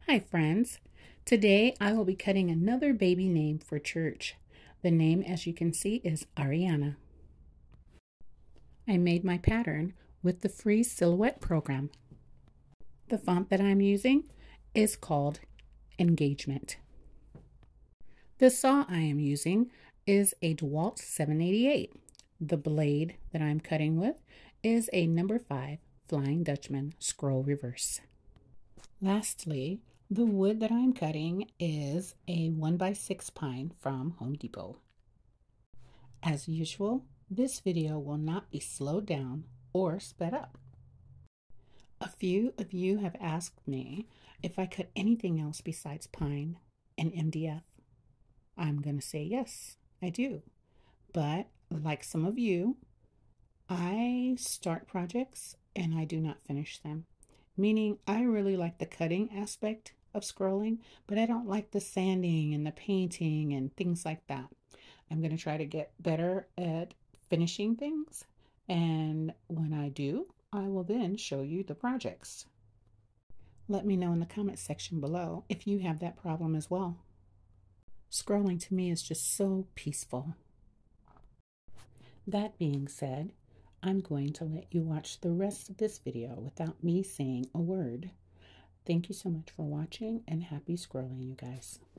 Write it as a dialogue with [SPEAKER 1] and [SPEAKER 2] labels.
[SPEAKER 1] Hi friends, today I will be cutting another baby name for church. The name, as you can see, is Ariana. I made my pattern with the free silhouette program. The font that I'm using is called Engagement. The saw I am using is a DeWalt 788. The blade that I'm cutting with is a number 5 Flying Dutchman scroll reverse. Lastly, the wood that I'm cutting is a 1x6 pine from Home Depot. As usual, this video will not be slowed down or sped up. A few of you have asked me if I cut anything else besides pine and MDF. I'm going to say yes, I do. But like some of you, I start projects and I do not finish them. Meaning I really like the cutting aspect of scrolling, but I don't like the sanding and the painting and things like that. I'm going to try to get better at finishing things, and when I do, I will then show you the projects. Let me know in the comment section below if you have that problem as well. Scrolling to me is just so peaceful. That being said, I'm going to let you watch the rest of this video without me saying a word. Thank you so much for watching, and happy scrolling, you guys.